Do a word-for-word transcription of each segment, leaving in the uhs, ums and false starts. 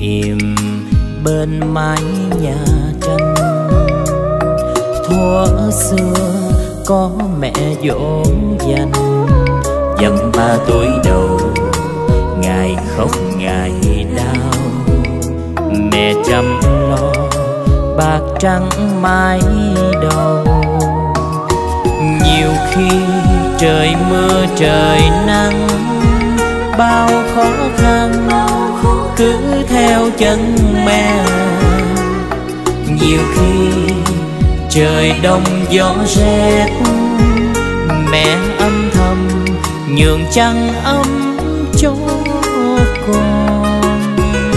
niệm bên mái nhà tranh. Thuở xưa có mẹ dỗ dành, dăm ba tuổi đầu ngày khóc ngày đau. Mẹ chăm lo bạc trắng mái đầu. Nhiều khi trời mưa trời nắng, bao khó khăn cứ theo chân mẹ. Nhiều khi trời đông gió rét, mẹ âm thầm nhường chăn ấm cho con.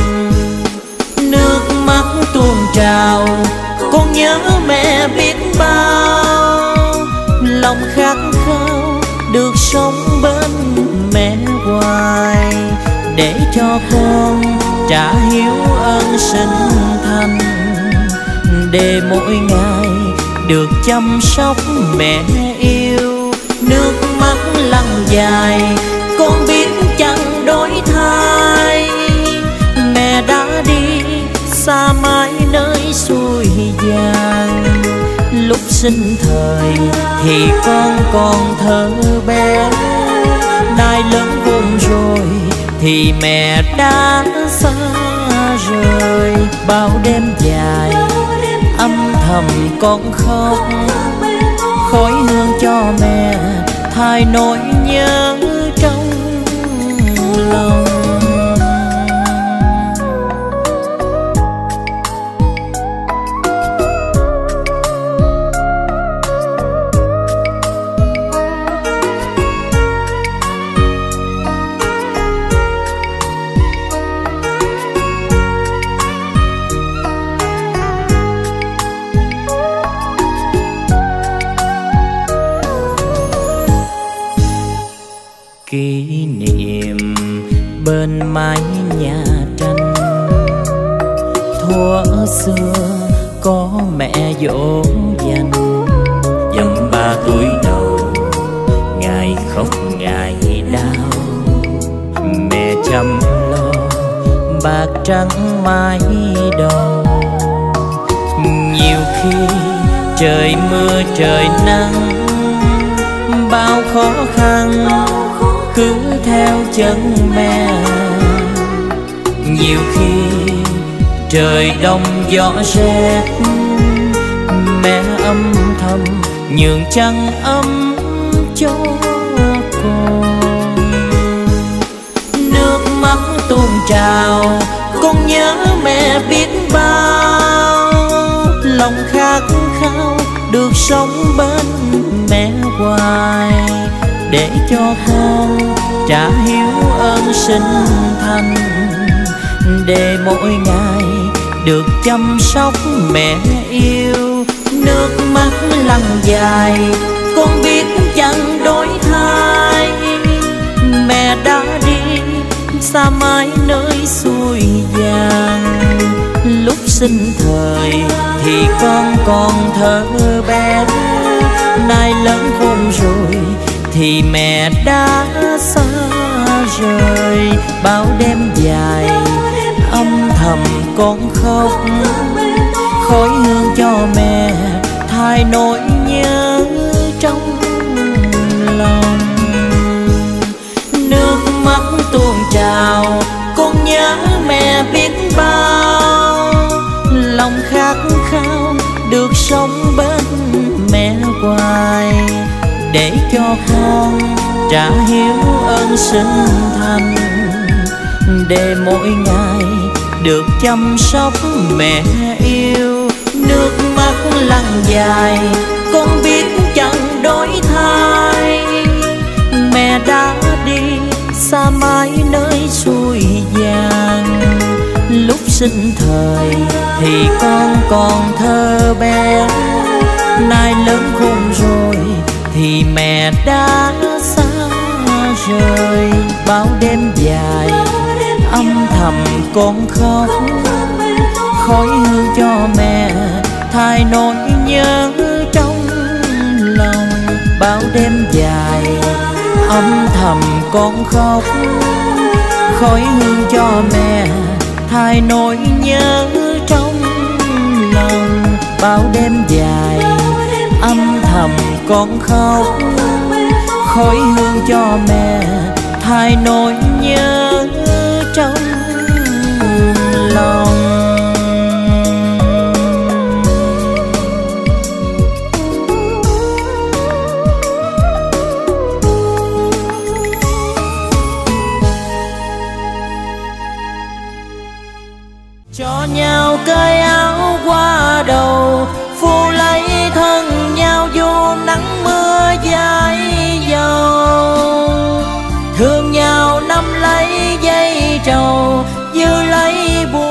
Nước mắt tuôn trào, con nhớ mẹ biết bao. Lòng khát khao được sống bên mẹ hoài, để cho con trả hiếu ơn sinh thành, để mỗi ngày được chăm sóc mẹ yêu. Nước mắt lăn dài, con biết chẳng đổi thay. Mẹ đã đi xa mãi nơi xuôi vàng. Lúc sinh thời thì con còn thơ bé, nay lớn khôn rồi thì mẹ đã xa rời. Bao đêm dài âm thầm con khóc, khói hương cho mẹ thay nỗi nhớ trong lòng. Kỷ niệm bên mái nhà tranh. Thuở xưa có mẹ dỗ dành, dăm ba tuổi đầu ngày khóc ngày đau. Mẹ chăm lo bạc trắng mái đầu. Nhiều khi trời mưa trời nắng, bao khó khăn cứ theo chân mẹ. Nhiều khi trời đông gió rét, mẹ âm thầm nhường chăn ấm cho con. Nước mắt tuôn trào, con nhớ mẹ biết bao. Lòng khát khao được sống bên mẹ hoài, để cho con trả hiếu ơn sinh thành, để mỗi ngày được chăm sóc mẹ yêu. Nước mắt lăn dài, con biết chẳng đổi thay. Mẹ đã đi xa mãi nơi xuôi vàng. Lúc sinh thời thì con còn thơ bé, nay lớn khôn rồi thì mẹ đã xa rời. Bao đêm dài âm thầm con khóc, khói hương cho mẹ thay nỗi nhớ trong lòng. Nước mắt tuôn trào, con nhớ mẹ biết bao. Lòng khát khao được sống bên mẹ hoài, để cho con trả hiếu ơn sinh thành, để mỗi ngày được chăm sóc mẹ yêu. Nước mắt lăn dài, con biết chẳng đổi thay. Mẹ đã đi xa mãi nơi xuôi vàng. Lúc sinh thời thì con còn thơ bé, nay lớn khôn rồi thì mẹ đã xa rời. Bao đêm dài âm thầm con khóc, khói hương cho mẹ thay nỗi nhớ trong lòng. Bao đêm dài âm thầm con khóc, khói hương cho mẹ thay nỗi nhớ trong lòng. Bao đêm dài âm thầm con khóc, khói hương cho mẹ thay nỗi nhớ trong lòng. Cho nhau cởi áo qua đầu, phu lấy thân nhau vô nắng mưa dãi dầu. Thương nhau nắm lấy dây trầu, như lấy buồn